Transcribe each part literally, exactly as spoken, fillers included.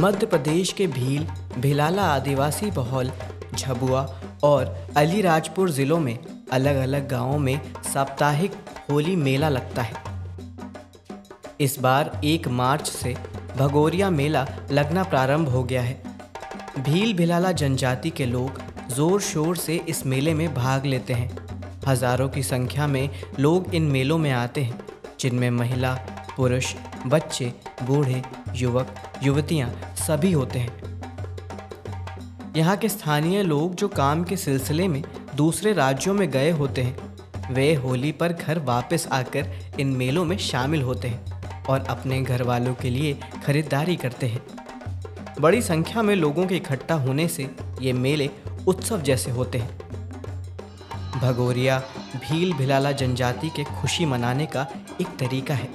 मध्य प्रदेश के भील, भिलाला आदिवासी बहुल, झबुआ और अलीराजपुर ज़िलों में अलग अलग गांवों में साप्ताहिक होली मेला लगता है। इस बार एक मार्च से भगोरिया मेला लगना प्रारंभ हो गया है। भील भिलाला जनजाति के लोग ज़ोर शोर से इस मेले में भाग लेते हैं। हज़ारों की संख्या में लोग इन मेलों में आते हैं, जिनमें महिला, पुरुष, बच्चे, बूढ़े, युवक, युवतियां सभी होते हैं। यहाँ के स्थानीय लोग जो काम के सिलसिले में दूसरे राज्यों में गए होते हैं, वे होली पर घर वापस आकर इन मेलों में शामिल होते हैं और अपने घर वालों के लिए खरीदारी करते हैं। बड़ी संख्या में लोगों के इकट्ठा होने से ये मेले उत्सव जैसे होते हैं। भगोरिया भील भिलाला जनजाति के खुशी मनाने का एक तरीका है।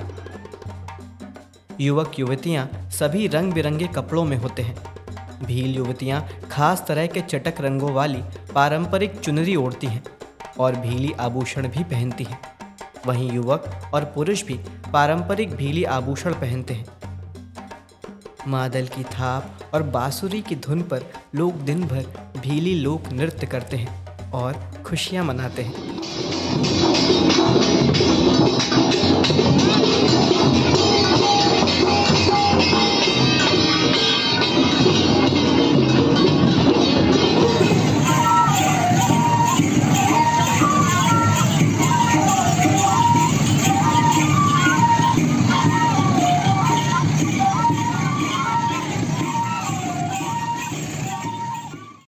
युवक युवतियां सभी रंग बिरंगे कपड़ों में होते हैं। भील युवतियां खास तरह के चटक रंगों वाली पारंपरिक चुनरी ओढ़ती हैं और भीली आभूषण भी पहनती हैं। वहीं युवक और पुरुष भी पारंपरिक भीली आभूषण पहनते हैं। मादल की थाप और बांसुरी की धुन पर लोग दिन भर भीली लोक नृत्य करते हैं और खुशियां मनाते हैं।